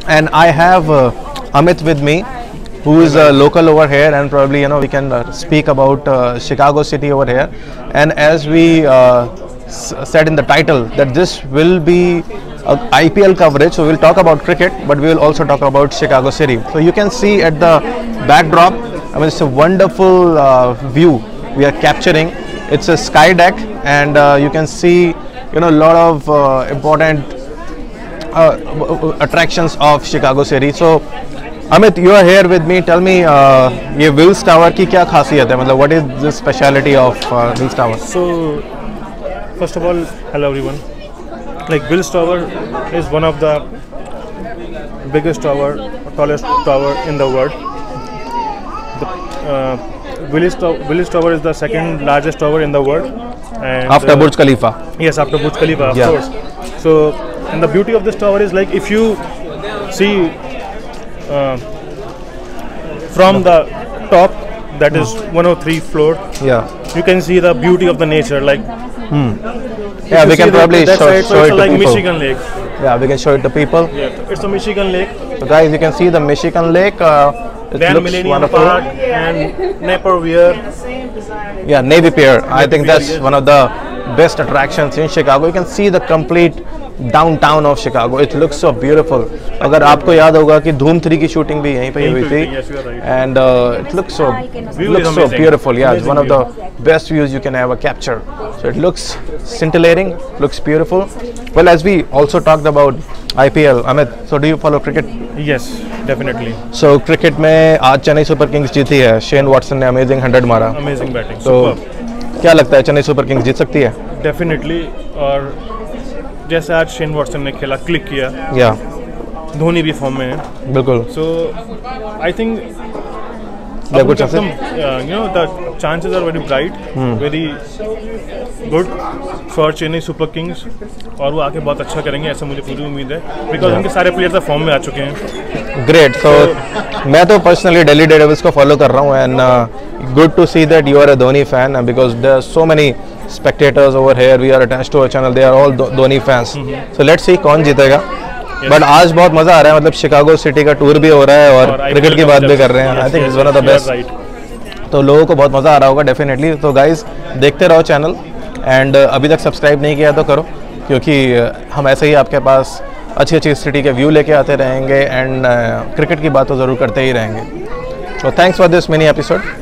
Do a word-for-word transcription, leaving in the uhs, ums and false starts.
and I have uh, Amit with me, who is a local over here, and probably you know we can uh, speak about uh, Chicago City over here. And as we uh, s- said in the title, that this will be a I P L coverage, so we'll talk about cricket, but we will also talk about Chicago City. So you can see at the backdrop, I mean, it's a wonderful uh, view we are capturing. It's a sky deck, and uh, you can see, you know, a lot of uh, important uh, w- w- attractions of Chicago City. So, Amit, you are here with me. Tell me, uh, ये Wills Tower की क्या खासियत है? मतलब, what is the speciality of uh, Wills Tower? So, first of all, hello everyone. Like Wills Tower is one of the biggest tower, tallest tower in the world. The, uh, Willis, to- Willis Tower is the second largest tower in the world. And, After uh, Burj Khalifa. Yes, after Burj Khalifa, of Yeah. course. So, and the beauty of this tower is like if you see uh, from the top, that is one oh three floor, Yeah. you can see the beauty of the nature. Like Yeah, you we see can the- probably that show, side, so show it's it to like people. Michigan Lake. Yeah, we can show it to people. Yeah, it's a Michigan Lake. So guys, you can see the Michigan Lake. Uh, it Then looks Millennium wonderful. Park and Napier Weir. Yeah, Navy Pier. I think Pier, that's yes. one of the best attractions in Chicago. You can see the complete downtown of Chicago. It looks so beautiful. अगर आपको याद होगा कि धूम three की shooting भी यहीं पे ही हुई थी, Yes, you are right. and uh, it looks so View looks is so amazing. beautiful. Yeah, it's Amazing one of the best views you can ever capture. So it looks scintillating, looks beautiful. Well, as we also talked about I P L, Amit. So do you follow cricket? Yes, definitely. So cricket में आज Chennai super kings जीती है. Shane Watson ने amazing hundred मारा. Amazing batting. तो Superb. क्या लगता है चेन्नई सुपर किंग्स जीत सकती है? Definitely. और जैसे आज शेन वॉटसन ने खेला, क्लिक किया, या धोनी भी फॉर्म में है. बिल्कुल. So I think Yeah, good chances. uh, you know the chances are very bright, very good for Chennai Super Kings. और वो आके बहुत अच्छा करेंगे, ऐसा मुझे पूरी उम्मीद है, बिकॉज उनके सारे प्लेयर फॉर्म में आ चुके हैं. ग्रेट. सो मैं तो पर्सनली दिल्ली डेयरडेविल्स को फॉलो कर रहा हूँ, and good to see that you are a Dhoni fan, because there are so many spectators over here. We are attached to our channel. They are all Dhoni fans. So let's see कौन जीतेगा. But आज बहुत मजा आ रहा है. मतलब Chicago city का tour भी हो रहा है और क्रिकेट की बात भी कर रहे हैं. I think it's one of the best. तो लोगों को बहुत मजा आ रहा होगा डेफिनेटली. तो गाइज देखते रहो चैनल, एंड अभी तक सब्सक्राइब नहीं किया तो करो, क्योंकि हम ऐसे ही आपके पास अच्छी अच्छी सिटी के व्यू लेके आते रहेंगे, एंड क्रिकेट की बात तो ज़रूर करते ही रहेंगे. तो thanks for this mini episode.